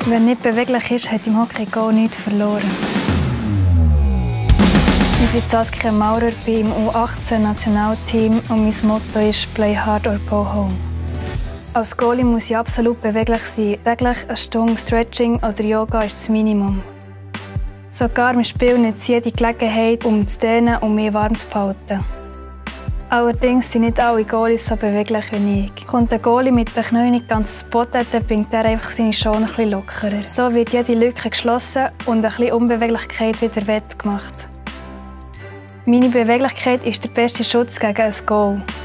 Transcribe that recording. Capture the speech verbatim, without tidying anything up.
Wer nicht beweglich ist, hat im Hockey gar nichts verloren. Ich bin Saskia Maurer, bin im U achtzehn Nationalteam und mein Motto ist «Play hard or go home». Als Goalie muss ich absolut beweglich sein. Täglich eine Stunde Stretching oder Yoga ist das Minimum. Sogar im Spiel nutze jede Gelegenheit, um zu dehnen und mich warm zu behalten. Allerdings sind nicht alle Goalies so beweglich wie ich. Kommt ein Goalie mit den Knien nicht ganz zu Boden, dann bringt er einfach seine Schuhe ein bisschen lockerer. So wird jede Lücke geschlossen und ein bisschen Unbeweglichkeit wieder wettgemacht. Meine Beweglichkeit ist der beste Schutz gegen ein Goal.